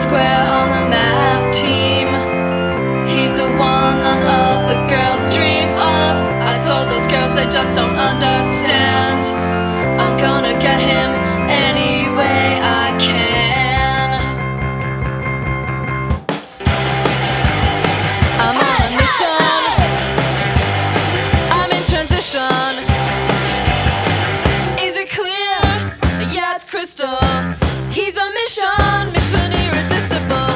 square on the math team. He's the one none of the girls dream of. I told those girls they just don't understand. I'm gonna get him any way I can. I'm on a mission. I'm in transition. Is it clear? Yeah, it's crystal. He's a mission, mission irresistible.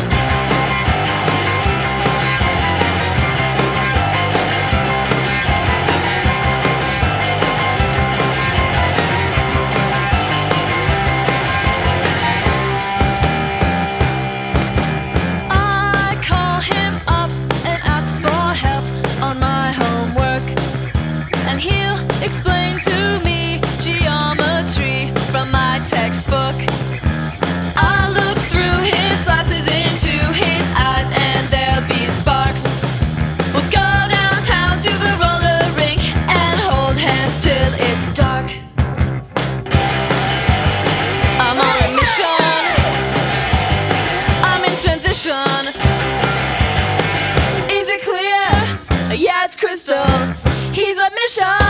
I call him up and ask for help on my homework, and he'll explain to me geometry from my textbook. I look through his glasses into his eyes and there'll be sparks. We'll go downtown to the roller rink and hold hands till it's dark. I'm on a mission. I'm in transition. Is it clear? Yeah, it's crystal. He's a mission.